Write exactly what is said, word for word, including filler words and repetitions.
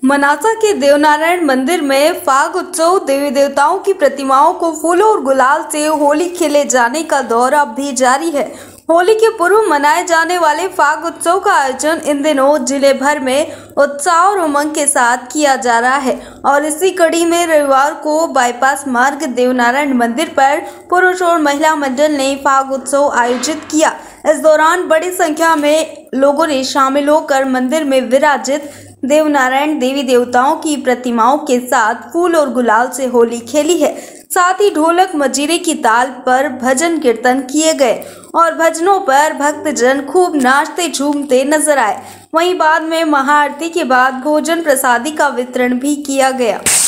मनासा के देवनारायण मंदिर में फाग उत्सव। देवी देवताओं की प्रतिमाओं को फूलों और गुलाल से होली खेले जाने का दौर अब भी जारी है। होली के पूर्व मनाए जाने वाले फाग उत्सव का आयोजन इन दिनों जिले भर में उत्साह और उमंग के साथ किया जा रहा है और इसी कड़ी में रविवार को बाईपास मार्ग देवनारायण मंदिर पर पुरुष और महिला मंडल ने फाग उत्सव आयोजित किया। इस दौरान बड़ी संख्या में लोगों ने शामिल होकर मंदिर में विराजित देवनारायण देवी देवताओं की प्रतिमाओं के साथ फूल और गुलाल से होली खेली है। साथ ही ढोलक मजीरे की ताल पर भजन कीर्तन किए गए और भजनों पर भक्तजन खूब नाचते झूमते नजर आए। वहीं बाद में महाआरती के बाद भोजन प्रसादी का वितरण भी किया गया।